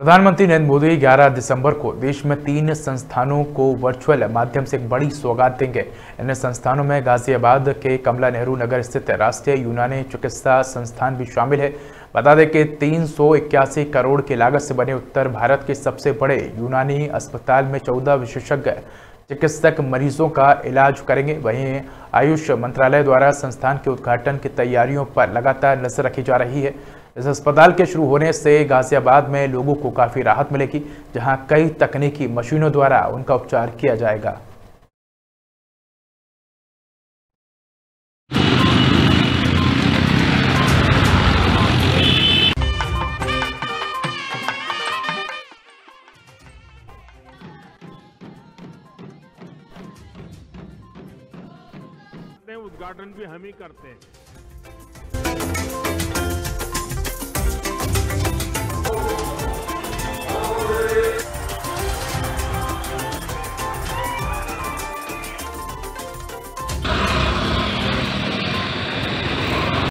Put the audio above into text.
प्रधानमंत्री नरेंद्र मोदी 11 दिसंबर को देश में 3 संस्थानों को वर्चुअल माध्यम से एक बड़ी सौगात देंगे। इन संस्थानों में गाजियाबाद के कमला नेहरू नगर स्थित राष्ट्रीय यूनानी चिकित्सा संस्थान भी शामिल है। बता दें कि 381 करोड़ की लागत से बने उत्तर भारत के सबसे बड़े यूनानी अस्पताल में 14 विशेषज्ञ चिकित्सक मरीजों का इलाज करेंगे। वहीं आयुष मंत्रालय द्वारा संस्थान के उद्घाटन की तैयारियों पर लगातार नजर रखी जा रही है। इस अस्पताल के शुरू होने से गाजियाबाद में लोगों को काफी राहत मिलेगी, जहां कई तकनीकी मशीनों द्वारा उनका उपचार किया जाएगा। उद्घाटन भी हम ही करते हैं।